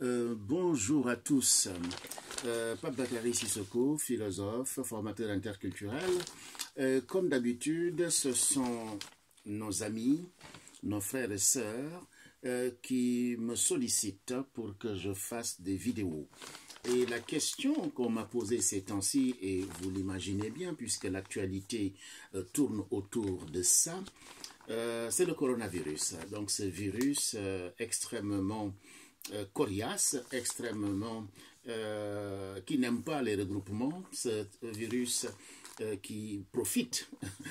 Bonjour à tous. Pape Bakary Sissoko, philosophe, formateur interculturel. Comme d'habitude, ce sont nos amis, nos frères et sœurs qui me sollicitent pour que je fasse des vidéos. Et la question qu'on m'a posée ces temps-ci, et vous l'imaginez bien puisque l'actualité tourne autour de ça, c'est le coronavirus. Donc ce virus extrêmement coriace, extrêmement qui n'aime pas les regroupements, ce virus qui profite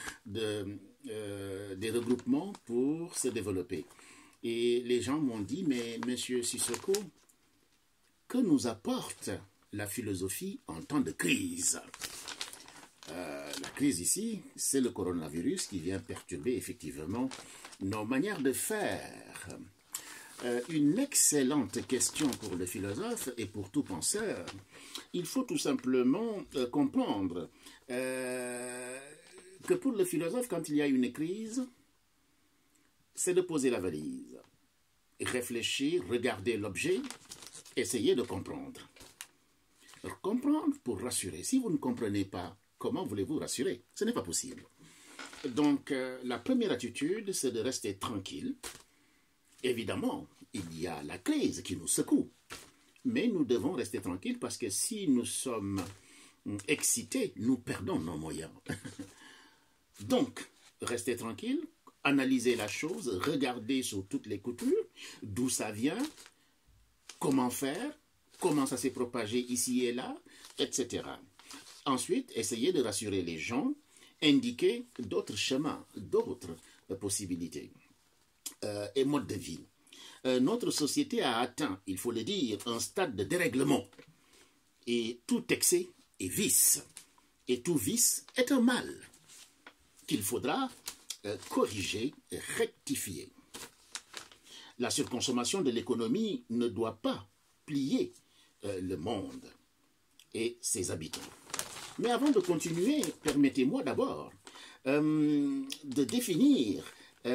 des regroupements pour se développer. Et les gens m'ont dit, mais monsieur Sissoko, que nous apporte la philosophie en temps de crise? La crise ici, c'est le coronavirus qui vient perturber effectivement nos manières de faire. Une excellente question pour le philosophe et pour tout penseur. Il faut tout simplement comprendre que pour le philosophe, quand il y a une crise, c'est de poser la valise, réfléchir, regarder l'objet, essayer de comprendre. Comprendre pour rassurer. Si vous ne comprenez pas, comment voulez-vous rassurer? Ce n'est pas possible. Donc, la première attitude, c'est de rester tranquille. Évidemment, il y a la crise qui nous secoue. Mais nous devons rester tranquilles parce que si nous sommes excités, nous perdons nos moyens. Donc, restez tranquille, analysez la chose, regardez sur toutes les coutures, d'où ça vient, comment faire, comment ça s'est propagé ici et là, etc. Ensuite, essayez de rassurer les gens, indiquer d'autres chemins, d'autres possibilités et modes de vie. Notre société a atteint, il faut le dire, un stade de dérèglement. Et tout excès est vice. Et tout vice est un mal qu'il faudra corriger et rectifier. La surconsommation de l'économie ne doit pas plier le monde et ses habitants. Mais avant de continuer, permettez-moi d'abord de définir,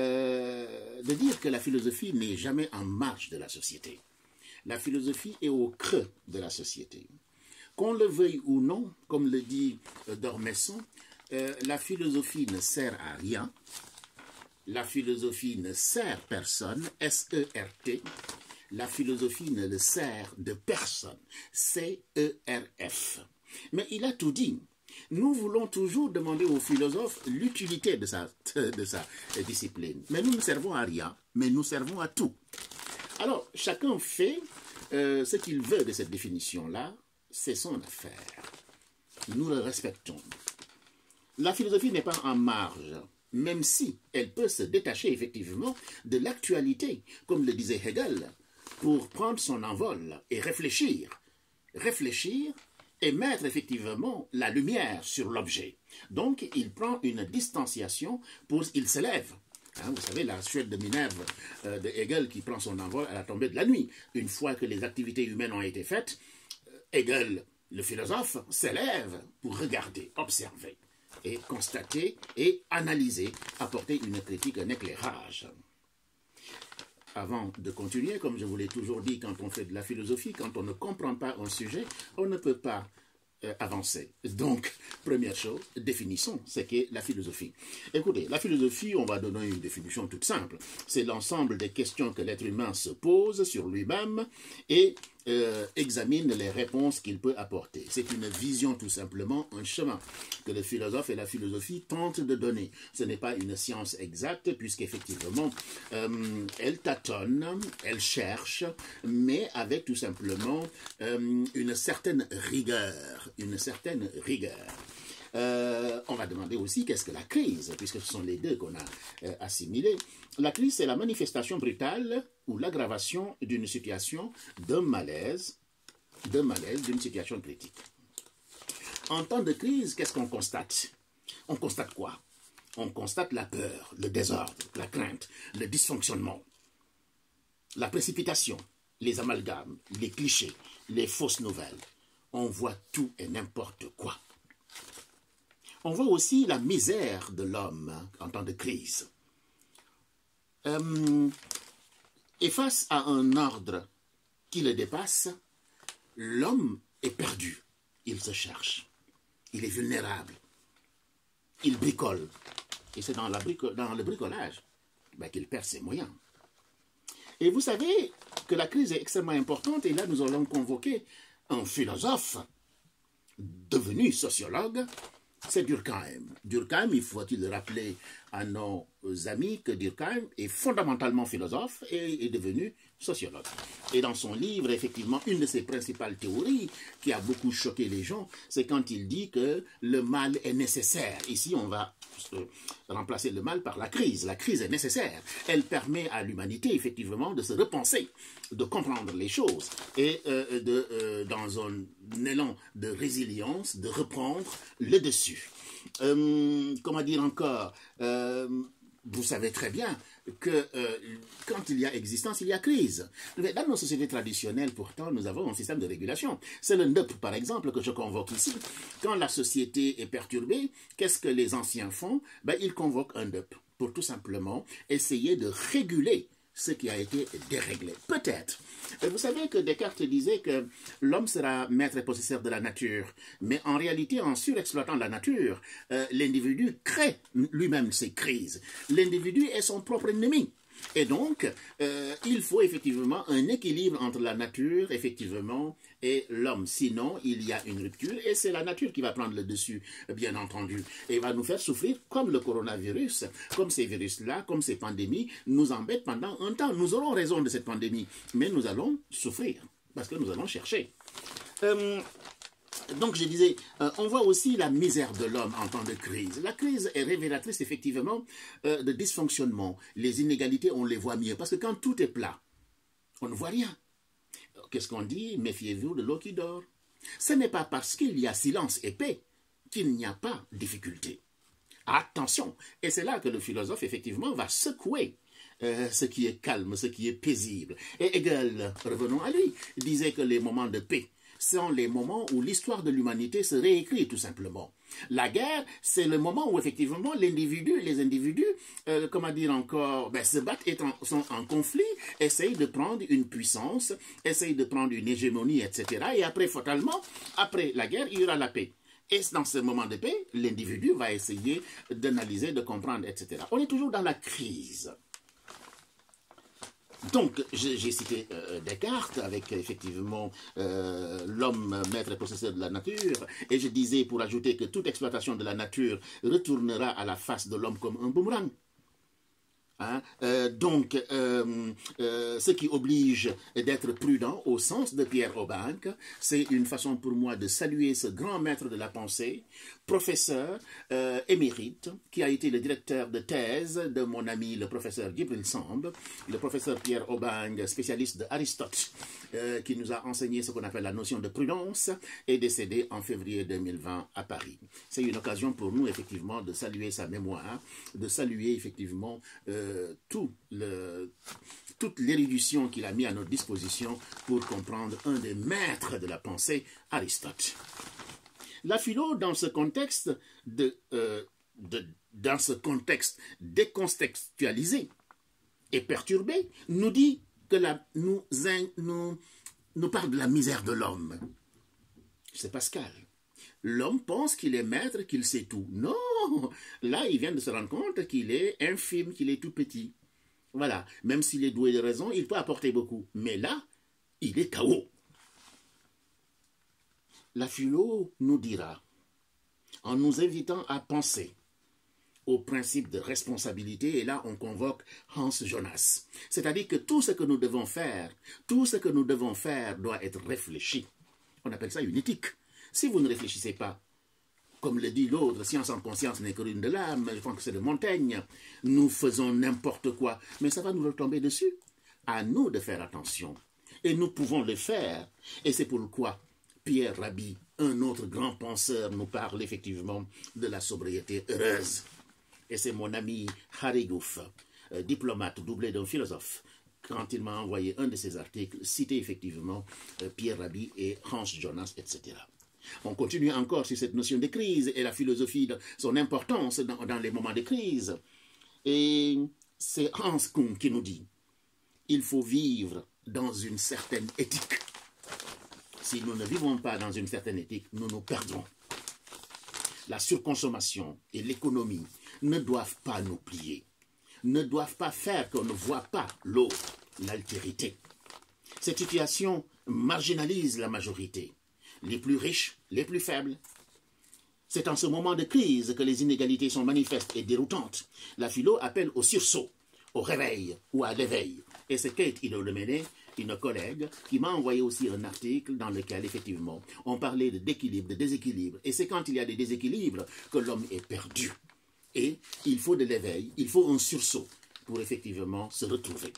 de dire que la philosophie n'est jamais en marge de la société. La philosophie est au creux de la société. Qu'on le veuille ou non, comme le dit Dormesson, la philosophie ne sert à rien. La philosophie ne sert personne, S-E-R-T. La philosophie ne le sert de personne, C-E-R-F. Mais il a tout dit. Nous voulons toujours demander aux philosophes l'utilité de sa discipline. Mais nous ne servons à rien, mais nous servons à tout. Alors, chacun fait ce qu'il veut de cette définition-là, c'est son affaire. Nous le respectons. La philosophie n'est pas en marge, même si elle peut se détacher effectivement de l'actualité, comme le disait Hegel, pour prendre son envol et réfléchir et mettre effectivement la lumière sur l'objet. Donc, il prend une distanciation il s'élève. Vous savez, la Suède de Minerve de Hegel qui prend son envol à la tombée de la nuit. Une fois que les activités humaines ont été faites, Hegel, le philosophe, s'élève pour regarder, observer et constater et analyser, apporter une critique, un éclairage. Avant de continuer, comme je vous l'ai toujours dit, quand on fait de la philosophie, quand on ne comprend pas un sujet, on ne peut pas avancer. Donc, première chose, définissons ce qu'est la philosophie. Écoutez, la philosophie, on va donner une définition toute simple. C'est l'ensemble des questions que l'être humain se pose sur lui-même et examine les réponses qu'il peut apporter. C'est une vision tout simplement, un chemin que le philosophe et la philosophie tentent de donner. Ce n'est pas une science exacte puisqu'effectivement elle tâtonne, elle cherche, mais avec tout simplement une certaine rigueur. On va demander aussi qu'est-ce que la crise, puisque ce sont les deux qu'on a assimilés. La crise, c'est la manifestation brutale ou l'aggravation d'une situation, d'un malaise, d'une situation critique. En temps de crise, qu'est-ce qu'on constate? On constate quoi? On constate la peur, le désordre, la crainte, le dysfonctionnement, la précipitation, les amalgames, les clichés, les fausses nouvelles. On voit tout et n'importe quoi. On voit aussi la misère de l'homme en temps de crise. Et face à un ordre qui le dépasse, l'homme est perdu. Il se cherche. Il est vulnérable. Il bricole. Et c'est dans le bricolage qu'il perd ses moyens. Et vous savez que la crise est extrêmement importante. Et là, nous allons convoquer un philosophe devenu sociologue. C'est Durkheim. Durkheim, il faut-il rappeler à nos amis que Durkheim est fondamentalement philosophe et est devenu sociologue. Et dans son livre, effectivement, une de ses principales théories qui a beaucoup choqué les gens, c'est quand il dit que le mal est nécessaire. Ici, on va remplacer le mal par la crise. La crise est nécessaire. Elle permet à l'humanité, effectivement, de se repenser, de comprendre les choses et dans un élan de résilience, de reprendre le dessus. Comment dire encore, vous savez très bien que quand il y a existence, il y a crise. Dans nos sociétés traditionnelles, pourtant, nous avons un système de régulation. C'est le NDEP, par exemple, que je convoque ici. Quand la société est perturbée, qu'est-ce que les anciens font? Ils convoquent un NDEP pour tout simplement essayer de réguler ce qui a été déréglé. Peut-être. Vous savez que Descartes disait que l'homme sera maître et possesseur de la nature. Mais en réalité, en surexploitant la nature, l'individu crée lui-même ses crises. L'individu est son propre ennemi. Et donc, il faut effectivement un équilibre entre la nature, effectivement, et l'homme. Sinon, il y a une rupture et c'est la nature qui va prendre le dessus, bien entendu. Et va nous faire souffrir comme le coronavirus, comme ces virus-là, comme ces pandémies, nous embêtent pendant un temps. Nous aurons raison de cette pandémie, mais nous allons souffrir parce que nous allons chercher. Donc je disais, on voit aussi la misère de l'homme en temps de crise. La crise est révélatrice effectivement de dysfonctionnement. Les inégalités, on les voit mieux. Parce que quand tout est plat, on ne voit rien. Qu'est-ce qu'on dit? Méfiez-vous de l'eau qui dort. Ce n'est pas parce qu'il y a silence et paix qu'il n'y a pas de difficulté. Attention. Et c'est là que le philosophe effectivement va secouer ce qui est calme, ce qui est paisible. Et Hegel, revenons à lui, disait que les moments de paix sont les moments où l'histoire de l'humanité se réécrit tout simplement. La guerre, c'est le moment où effectivement les individus, comment dire encore, se battent, sont en conflit, essayent de prendre une puissance, essayent de prendre une hégémonie, etc. Et après, fatalement, après la guerre, il y aura la paix. Et dans ce moment de paix, l'individu va essayer d'analyser, de comprendre, etc. On est toujours dans la crise. Donc, j'ai cité Descartes avec effectivement l'homme maître et possesseur de la nature, et je disais pour ajouter que toute exploitation de la nature retournera à la face de l'homme comme un boomerang. Hein? Ce qui oblige d'être prudent au sens de Pierre Aubanque, c'est une façon pour moi de saluer ce grand maître de la pensée, professeur émérite, qui a été le directeur de thèse de mon ami le professeur Djibril Samb, le professeur Pierre Aubanque, spécialiste d'Aristote, qui nous a enseigné ce qu'on appelle la notion de prudence, est décédé en février 2020 à Paris. C'est une occasion pour nous effectivement de saluer sa mémoire, de saluer effectivement toute l'érudition qu'il a mis à notre disposition pour comprendre un des maîtres de la pensée, Aristote. La philo, dans ce contexte décontextualisé et perturbé, nous dit que nous parle de la misère de l'homme. C'est Pascal. L'homme pense qu'il est maître, qu'il sait tout. Non, là, il vient de se rendre compte qu'il est infime, qu'il est tout petit. Voilà, même s'il est doué de raison, il peut apporter beaucoup. Mais là, il est KO. La philo nous dira, en nous invitant à penser au principe de responsabilité, et là on convoque Hans Jonas. C'est-à-dire que tout ce que nous devons faire doit être réfléchi. On appelle ça une éthique. Si vous ne réfléchissez pas, comme le dit l'autre, science en conscience n'est que l'une de l'âme, je pense que c'est de Montaigne, nous faisons n'importe quoi, mais ça va nous retomber dessus. À nous de faire attention. Et nous pouvons le faire. Et c'est pourquoi Pierre Rabhi, un autre grand penseur, nous parle effectivement de la sobriété heureuse. Et c'est mon ami Harry Gouf, diplomate doublé d'un philosophe, quand il m'a envoyé un de ses articles, cité effectivement Pierre Rabhi et Hans Jonas, etc. On continue encore sur cette notion de crise et la philosophie de son importance dans les moments de crise. Et c'est Hans Kuhn qui nous dit, il faut vivre dans une certaine éthique. Si nous ne vivons pas dans une certaine éthique, nous nous perdrons. La surconsommation et l'économie ne doivent pas nous plier, ne doivent pas faire qu'on ne voit pas l'autre, l'altérité. Cette situation marginalise la majorité, les plus riches, les plus faibles. C'est en ce moment de crise que les inégalités sont manifestes et déroutantes. La philo appelle au sursaut, au réveil ou à l'éveil. Et c'est Kate Idolemene, une collègue, qui m'a envoyé aussi un article dans lequel, effectivement, on parlait d'équilibre, de déséquilibre. Et c'est quand il y a des déséquilibres que l'homme est perdu. Et il faut de l'éveil, il faut un sursaut pour effectivement se retrouver.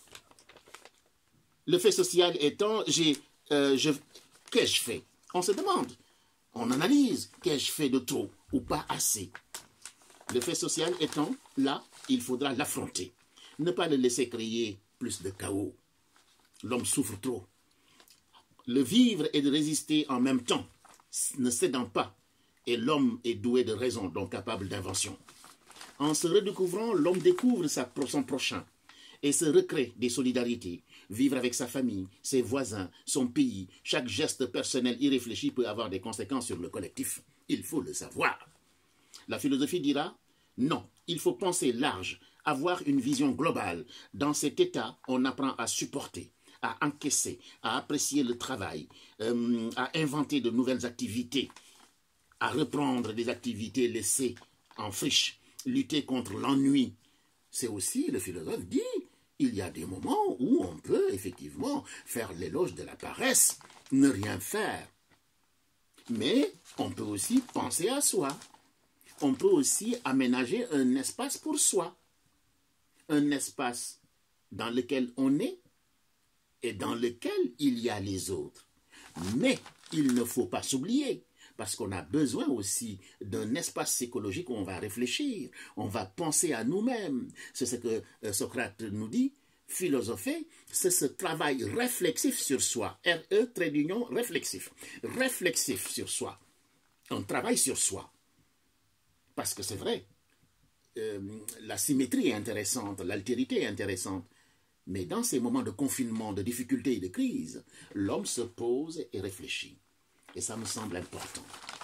Le fait social étant, qu'est-ce que je fais? On se demande, on analyse, qu'est-ce que je fais de trop ou pas assez? Le fait social étant, là, il faudra l'affronter. Ne pas le laisser créer plus de chaos. L'homme souffre trop. Le vivre et de résister en même temps, ne cédant pas. Et l'homme est doué de raison, donc capable d'invention. En se redécouvrant, l'homme découvre son prochain et se recrée des solidarités. Vivre avec sa famille, ses voisins, son pays, chaque geste personnel irréfléchi peut avoir des conséquences sur le collectif. Il faut le savoir. La philosophie dira, non, il faut penser large, avoir une vision globale. Dans cet état, on apprend à supporter, à encaisser, à apprécier le travail, à inventer de nouvelles activités, à reprendre des activités laissées en friche, lutter contre l'ennui. C'est aussi, le philosophe dit, il y a des moments où on peut effectivement faire l'éloge de la paresse, ne rien faire. Mais on peut aussi penser à soi. On peut aussi aménager un espace pour soi. Un espace dans lequel on est et dans lequel il y a les autres. Mais il ne faut pas s'oublier, parce qu'on a besoin aussi d'un espace psychologique où on va réfléchir, on va penser à nous-mêmes. C'est ce que Socrate nous dit, philosopher, c'est ce travail réflexif sur soi, R-E, trait d'union, réflexif. Réflexif sur soi, un travail sur soi. Parce que c'est vrai, la symétrie est intéressante, l'altérité est intéressante, mais dans ces moments de confinement, de difficulté et de crise, l'homme se pose et réfléchit. Et ça me semble important.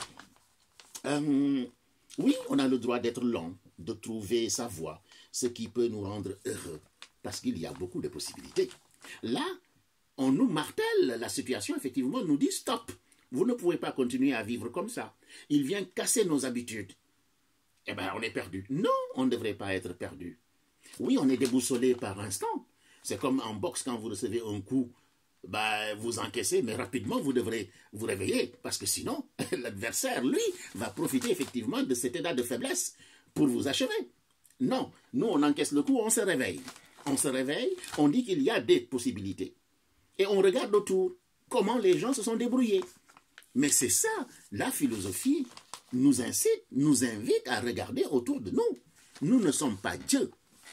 Oui, on a le droit d'être lent, de trouver sa voie, ce qui peut nous rendre heureux, parce qu'il y a beaucoup de possibilités. Là, on nous martèle la situation, effectivement, nous dit stop, vous ne pouvez pas continuer à vivre comme ça. Il vient casser nos habitudes. Eh bien, on est perdu. Non, on ne devrait pas être perdu. Oui, on est déboussolé par instant. C'est comme en boxe, quand vous recevez un coup, bah, vous encaissez, mais rapidement, vous devrez vous réveiller, parce que sinon, l'adversaire, lui, va profiter effectivement de cet état de faiblesse pour vous achever. Non, nous, on encaisse le coup, on se réveille. On se réveille, on dit qu'il y a des possibilités. Et on regarde autour comment les gens se sont débrouillés. Mais c'est ça, la philosophie nous incite, nous invite à regarder autour de nous. Nous ne sommes pas Dieu.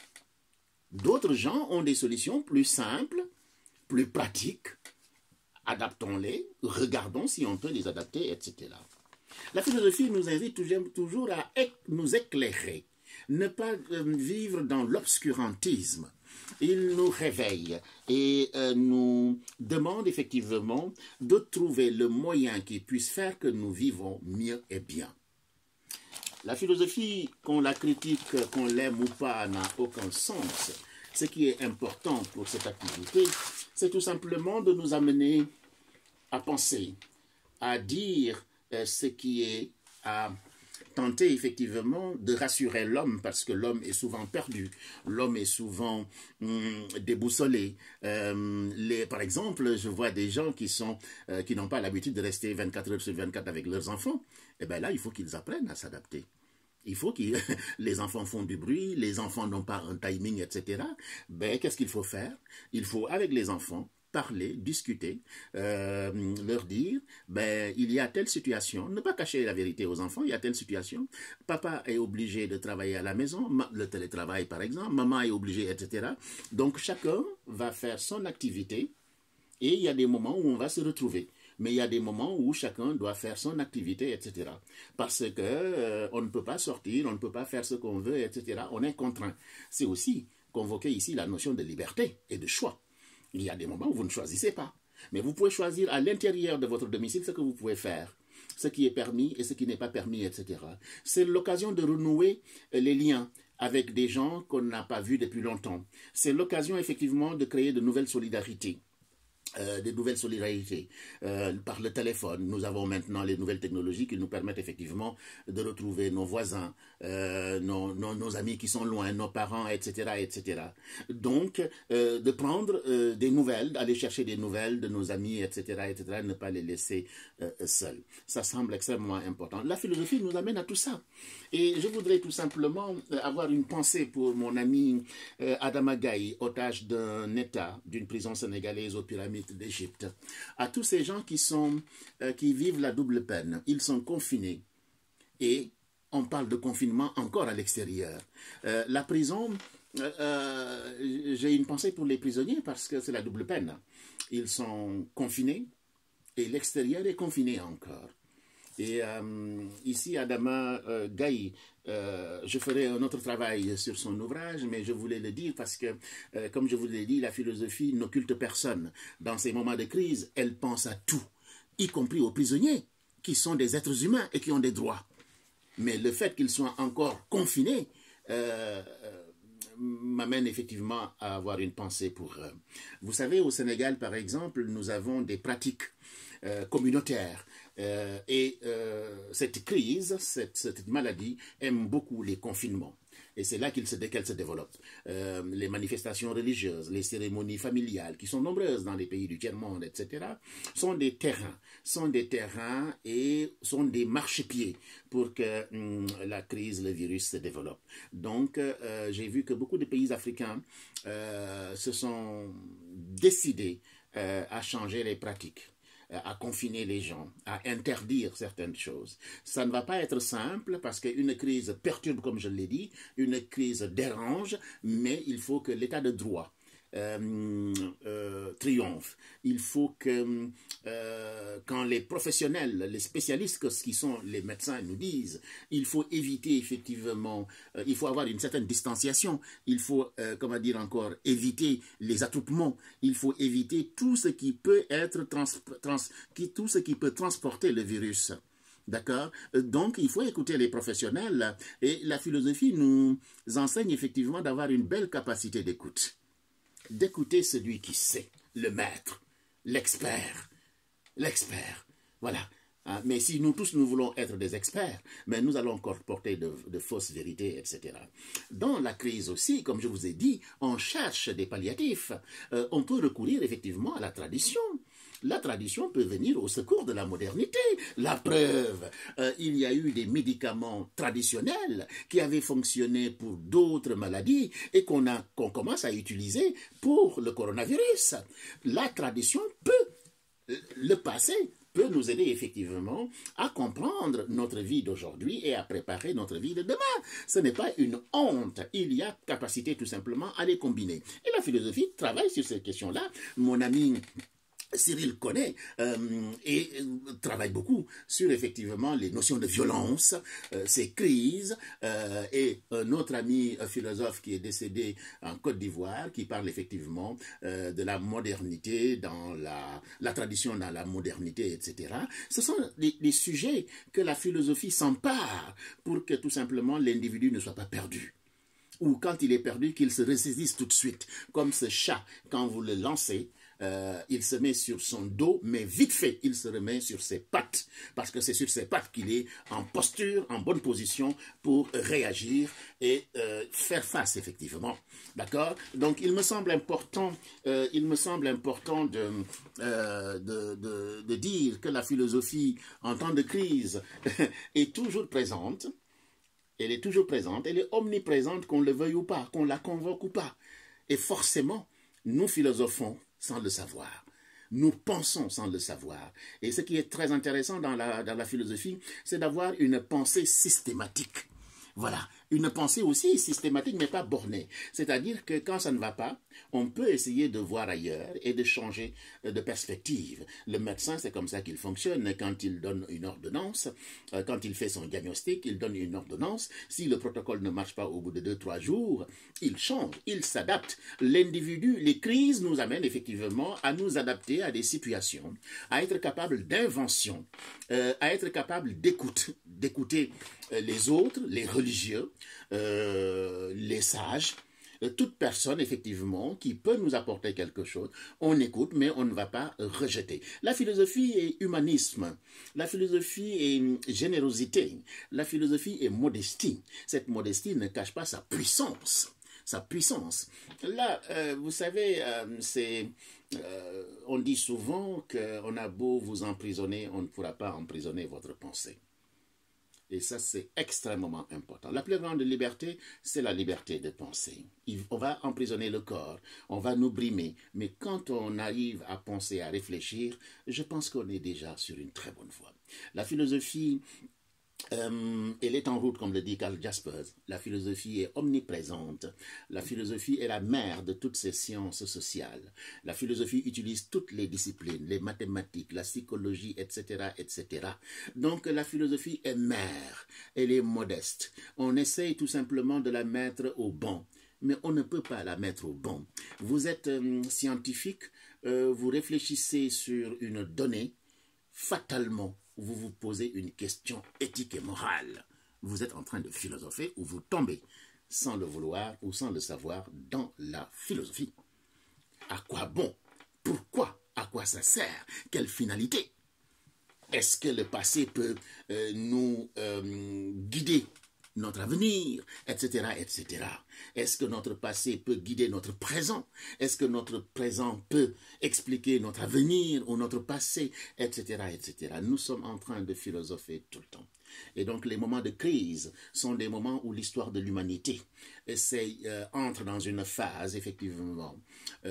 D'autres gens ont des solutions plus simples, plus pratiques. Adaptons-les, regardons si on peut les adapter, etc. La philosophie nous invite toujours à nous éclairer, ne pas vivre dans l'obscurantisme. Il nous réveille et nous demande effectivement de trouver le moyen qui puisse faire que nous vivons mieux et bien. La philosophie, qu'on la critique, qu'on l'aime ou pas, n'a aucun sens. Ce qui est important pour cette activité, c'est tout simplement de nous amener à penser, à dire ce qui est, à tenter effectivement de rassurer l'homme, parce que l'homme est souvent perdu, l'homme est souvent déboussolé. Par exemple, je vois des gens qui n'ont pas l'habitude de rester 24 heures sur 24 avec leurs enfants. Et bien là, il faut qu'ils apprennent à s'adapter. Il faut que les enfants font du bruit, les enfants n'ont pas un timing, etc. Ben, qu'est-ce qu'il faut faire? Il faut, avec les enfants, parler, discuter, leur dire, ben, il y a telle situation, ne pas cacher la vérité aux enfants, il y a telle situation, papa est obligé de travailler à la maison, le télétravail par exemple, maman est obligée, etc. Donc chacun va faire son activité et il y a des moments où on va se retrouver. Mais il y a des moments où chacun doit faire son activité, etc. Parce que on ne peut pas sortir, on ne peut pas faire ce qu'on veut, etc. On est contraint. C'est aussi convoquer ici la notion de liberté et de choix. Il y a des moments où vous ne choisissez pas. Mais vous pouvez choisir à l'intérieur de votre domicile ce que vous pouvez faire, ce qui est permis et ce qui n'est pas permis, etc. C'est l'occasion de renouer les liens avec des gens qu'on n'a pas vus depuis longtemps. C'est l'occasion effectivement de créer de nouvelles solidarités. Par le téléphone. Nous avons maintenant les nouvelles technologies qui nous permettent effectivement de retrouver nos voisins, nos amis qui sont loin, nos parents, etc. etc. Donc, de prendre des nouvelles, d'aller chercher des nouvelles de nos amis, etc., etc., ne pas les laisser seuls. Ça semble extrêmement important. La philosophie nous amène à tout ça. Et je voudrais tout simplement avoir une pensée pour mon ami Adama Gaye, otage d'un État, d'une prison sénégalaise aux pyramides d'Égypte, à tous ces gens qui vivent la double peine. Ils sont confinés et on parle de confinement encore à l'extérieur. La prison, j'ai une pensée pour les prisonniers parce que c'est la double peine. Ils sont confinés et l'extérieur est confiné encore. Et ici, Adama Gaye, je ferai un autre travail sur son ouvrage, mais je voulais le dire parce que, comme je vous l'ai dit, la philosophie n'occulte personne. Dans ces moments de crise, elle pense à tout, y compris aux prisonniers, qui sont des êtres humains et qui ont des droits. Mais le fait qu'ils soient encore confinés m'amène effectivement à avoir une pensée pour eux. Vous savez, au Sénégal, par exemple, nous avons des pratiques communautaires. Cette crise, cette maladie aime beaucoup les confinements. Et c'est là qu'elle se développe. Les manifestations religieuses, les cérémonies familiales, qui sont nombreuses dans les pays du tiers-monde, etc., sont des terrains et sont des marchepieds pour que la crise, le virus se développe. Donc, j'ai vu que beaucoup de pays africains se sont décidés à changer les pratiques, à confiner les gens, à interdire certaines choses. Ça ne va pas être simple parce qu'une crise perturbe, comme je l'ai dit, une crise dérange, mais il faut que l'état de droit triomphe. Il faut que quand les professionnels, les spécialistes qui sont les médecins nous disent, il faut éviter effectivement, il faut avoir une certaine distanciation, il faut, comment dire encore, éviter les attroupements, il faut éviter tout ce qui peut être tout ce qui peut transporter le virus. D'accord? Donc, il faut écouter les professionnels et la philosophie nous enseigne effectivement d'avoir une belle capacité d'écoute. D'écouter celui qui sait, le maître, l'expert, voilà. Mais si nous tous nous voulons être des experts, mais nous allons encore porter de fausses vérités, etc. Dans la crise aussi, comme je vous ai dit, on cherche des palliatifs. On peut recourir effectivement à la tradition. La tradition peut venir au secours de la modernité. La preuve, il y a eu des médicaments traditionnels qui avaient fonctionné pour d'autres maladies et qu'on commence à utiliser pour le coronavirus. La tradition peut, le passé peut nous aider effectivement à comprendre notre vie d'aujourd'hui et à préparer notre vie de demain. Ce n'est pas une honte, il y a capacité tout simplement à les combiner. Et la philosophie travaille sur ces questions-là. Mon ami Cyril connaît et travaille beaucoup sur effectivement les notions de violence, ces crises, et un autre ami philosophe qui est décédé en Côte d'Ivoire qui parle effectivement de la modernité dans la tradition dans la modernité, etc. Ce sont des sujets que la philosophie s'empare pour que tout simplement l'individu ne soit pas perdu. Ou quand il est perdu, qu'il se ressaisisse tout de suite, comme ce chat, quand vous le lancez, il se met sur son dos, mais vite fait, il se remet sur ses pattes, parce que c'est sur ses pattes qu'il est en posture, en bonne position pour réagir et faire face, effectivement. D'accord? Donc, il me semble important de dire que la philosophie, en temps de crise, est toujours présente. Elle est toujours présente, elle est omniprésente, qu'on le veuille ou pas, qu'on la convoque ou pas. Et forcément, nous philosophons sans le savoir. Nous pensons sans le savoir. Et ce qui est très intéressant dans la philosophie, c'est d'avoir une pensée systématique. Voilà, Une pensée aussi systématique, mais pas bornée. C'est-à-dire que quand ça ne va pas, on peut essayer de voir ailleurs et de changer de perspective. Le médecin, c'est comme ça qu'il fonctionne. Quand il donne une ordonnance, quand il fait son diagnostic, il donne une ordonnance. Si le protocole ne marche pas au bout de 2-3 jours, il change, il s'adapte. L'individu, les crises nous amènent effectivement à nous adapter à des situations, à être capable d'invention, à être capable d'écouter les autres, les religieux, les sages, toute personne, effectivement, qui peut nous apporter quelque chose, on écoute, mais on ne va pas rejeter. La philosophie est humanisme, la philosophie est générosité, la philosophie est modestie. Cette modestie ne cache pas sa puissance. Sa puissance. Là, vous savez, on dit souvent qu'on a beau vous emprisonner, on ne pourra pas emprisonner votre pensée. Et ça, c'est extrêmement important. La plus grande liberté, c'est la liberté de penser. On va emprisonner le corps, on va nous brimer. Mais quand on arrive à penser, à réfléchir, je pense qu'on est déjà sur une très bonne voie. La philosophie, elle est en route, comme le dit Karl Jaspers. La philosophie est omniprésente. La philosophie est la mère de toutes ces sciences sociales. La philosophie utilise toutes les disciplines, les mathématiques, la psychologie, etc., etc. Donc la philosophie est mère. Elle est modeste. On essaye tout simplement de la mettre au banc. Mais on ne peut pas la mettre au banc. Vous êtes scientifique, vous réfléchissez sur une donnée, fatalement, vous vous posez une question éthique et morale. Vous êtes en train de philosopher ou vous tombez, sans le vouloir ou sans le savoir, dans la philosophie. À quoi bon? Pourquoi? À quoi ça sert? Quelle finalité? Est-ce que le passé peut nous guider notre avenir, etc., etc. Est-ce que notre passé peut guider notre présent? Est-ce que notre présent peut expliquer notre avenir ou notre passé, etc., etc. Nous sommes en train de philosopher tout le temps. Et donc les moments de crise sont des moments où l'histoire de l'humanité entre dans une phase effectivement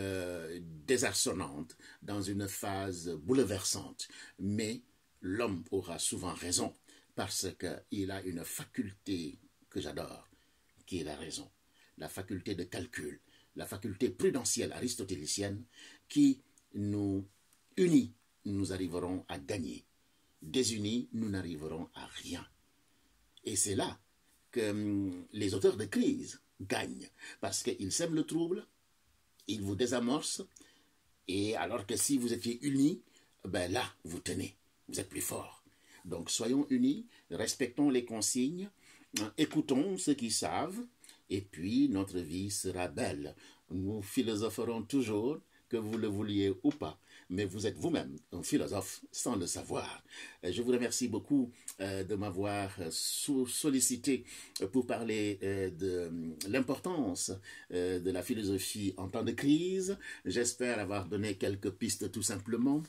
désarçonnante, dans une phase bouleversante. Mais l'homme aura souvent raison, parce qu'il a une faculté que j'adore, qui est la raison, la faculté de calcul, la faculté prudentielle aristotélicienne qui nous unit, nous arriverons à gagner. Désunis, nous n'arriverons à rien. Et c'est là que les auteurs de crise gagnent, parce qu'ils sèment le trouble, ils vous désamorcent, et alors que si vous étiez unis, ben là, vous tenez, vous êtes plus forts. Donc soyons unis, respectons les consignes, écoutons ceux qui savent, et puis notre vie sera belle. Nous philosopherons toujours, que vous le vouliez ou pas, mais vous êtes vous-même un philosophe sans le savoir. Je vous remercie beaucoup de m'avoir sollicité pour parler de l'importance de la philosophie en temps de crise. J'espère avoir donné quelques pistes tout simplement.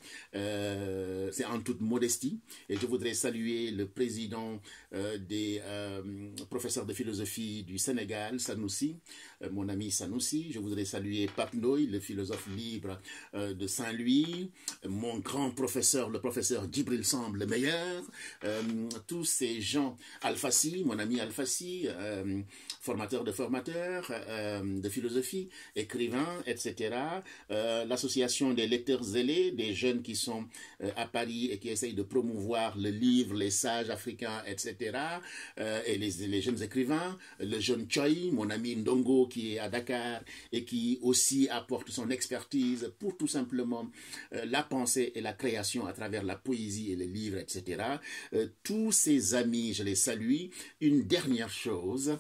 C'est en toute modestie. Et je voudrais saluer le président des professeurs de philosophie du Sénégal, Sanoussi, mon ami Sanoussi. Je voudrais saluer Pape Ndoye, le philosophe libre de Saint-Louis, mon grand professeur, le professeur Djibril Samb, le meilleur, tous ces gens, Alfassi, mon ami Alfassi, formateur de formateurs, de philosophie, écrivain, etc. L'association des lecteurs zélés, des jeunes qui sont à Paris et qui essayent de promouvoir le livre, les sages africains, etc. Et les jeunes écrivains, le jeune Choi, mon ami Ndongo qui est à Dakar et qui aussi apporte son expertise pour tout simplement la pensée et la création à travers la poésie et les livres, etc. Tous ces amis, je les salue. Une dernière chose,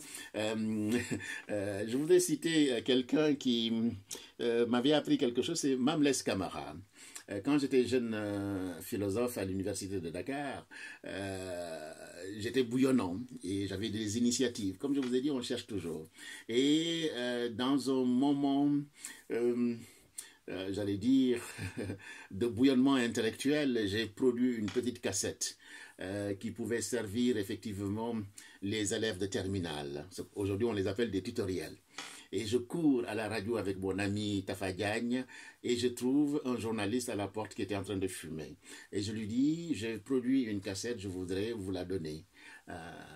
je voudrais citer quelqu'un qui m'avait appris quelque chose, c'est Mamles Camara. Quand j'étais jeune philosophe à l'université de Dakar, j'étais bouillonnant et j'avais des initiatives. Comme je vous ai dit, on cherche toujours. Et dans un moment... j'allais dire, de bouillonnement intellectuel, j'ai produit une petite cassette qui pouvait servir effectivement les élèves de terminale. Aujourd'hui, on les appelle des tutoriels. Et je cours à la radio avec mon ami Tafa Diagne et je trouve un journaliste à la porte qui était en train de fumer. Et je lui dis, j'ai produit une cassette, je voudrais vous la donner.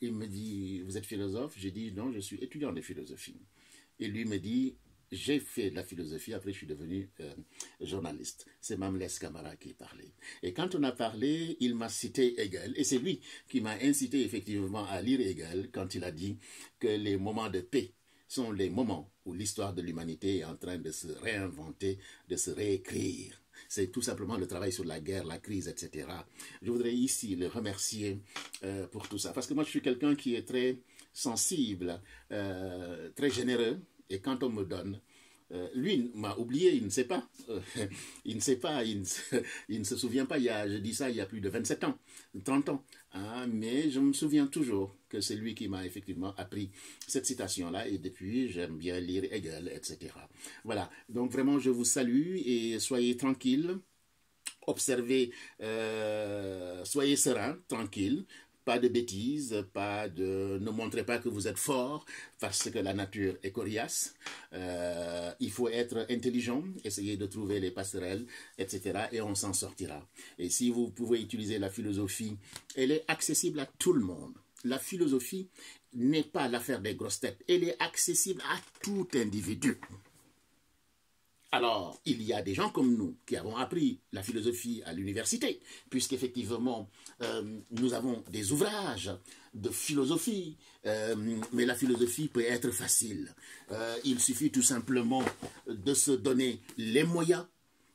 Il me dit, vous êtes philosophe? J'ai dit, non, je suis étudiant de philosophie. Et lui me dit, j'ai fait de la philosophie, après je suis devenu journaliste. C'est Mamles Camara qui parlait. Et quand on a parlé, il m'a cité Hegel. Et c'est lui qui m'a incité effectivement à lire Hegel quand il a dit que les moments de paix sont les moments où l'histoire de l'humanité est en train de se réinventer, de se réécrire. C'est tout simplement le travail sur la guerre, la crise, etc. Je voudrais ici le remercier pour tout ça. Parce que moi, je suis quelqu'un qui est très sensible, très généreux. Et quand on me donne, lui m'a oublié, il ne sait pas. Il ne sait pas, il ne se souvient pas. Je dis ça il y a plus de 27 ans, 30 ans. Hein, mais je me souviens toujours que c'est lui qui m'a effectivement appris cette citation-là. Et depuis, j'aime bien lire Hegel, etc. Voilà. Donc vraiment, je vous salue et soyez tranquilles. Observez, soyez serein, tranquille. Pas de bêtises, ne montrez pas que vous êtes fort parce que la nature est coriace. Il faut être intelligent, essayer de trouver les passerelles, etc. Et on s'en sortira. Et si vous pouvez utiliser la philosophie, elle est accessible à tout le monde. La philosophie n'est pas l'affaire des grosses têtes. Elle est accessible à tout individu. Alors, il y a des gens comme nous qui avons appris la philosophie à l'université, puisqu'effectivement, nous avons des ouvrages de philosophie, mais la philosophie peut être facile. Il suffit tout simplement de se donner les moyens,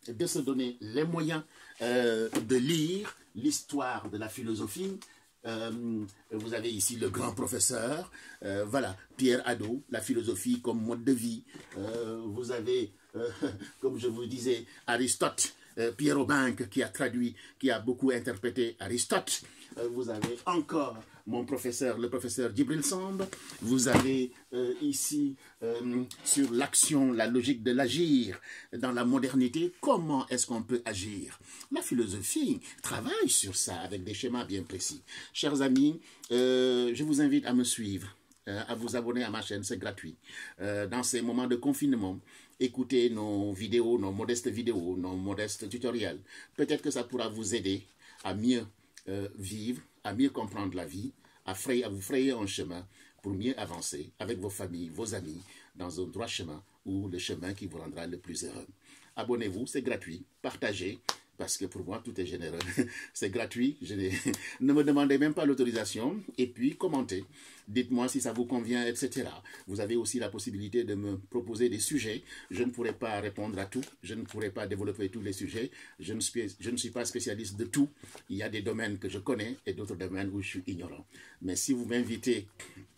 de lire l'histoire de la philosophie. Vous avez ici le grand professeur, voilà, Pierre Hadot, la philosophie comme mode de vie. Vous avez, comme je vous disais, Aristote, Pierre Aubinck qui a traduit, qui a beaucoup interprété Aristote. Vous avez encore mon professeur, le professeur Djibril Samb. Vous avez ici sur l'action, la logique de l'agir dans la modernité. Comment est-ce qu'on peut agir? La philosophie travaille sur ça avec des schémas bien précis. Chers amis, je vous invite à me suivre, à vous abonner à ma chaîne, c'est gratuit. Dans ces moments de confinement, écoutez nos vidéos, nos modestes tutoriels. Peut-être que ça pourra vous aider à mieux vivre, à mieux comprendre la vie, à vous frayer un chemin pour mieux avancer avec vos familles, vos amis, dans un droit chemin ou le chemin qui vous rendra le plus heureux. Abonnez-vous, c'est gratuit, partagez, parce que pour moi, tout est généreux. C'est gratuit, ne me demandez même pas l'autorisation, et puis commentez. Dites-moi si ça vous convient, etc. Vous avez aussi la possibilité de me proposer des sujets. Je ne pourrai pas répondre à tout, je ne pourrai pas développer tous les sujets. Je ne suis pas spécialiste de tout. Il y a des domaines que je connais et d'autres domaines où je suis ignorant. Mais si vous m'invitez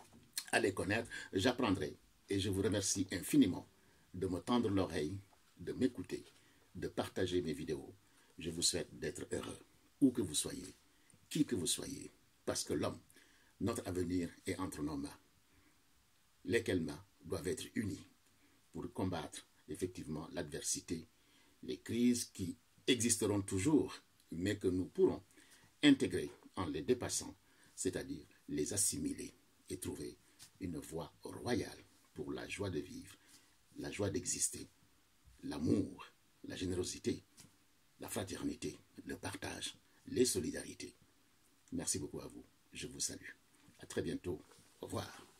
à les connaître, j'apprendrai. Et je vous remercie infiniment de me tendre l'oreille, de m'écouter, de partager mes vidéos. Je vous souhaite d'être heureux, où que vous soyez, qui que vous soyez, parce que l'homme, notre avenir est entre nos mains. Lesquelles mains doivent être unies pour combattre effectivement l'adversité, les crises qui existeront toujours, mais que nous pourrons intégrer en les dépassant, c'est-à-dire les assimiler et trouver une voie royale pour la joie de vivre, la joie d'exister, l'amour, la générosité, la fraternité, le partage, les solidarités. Merci beaucoup à vous. Je vous salue. À très bientôt. Au revoir.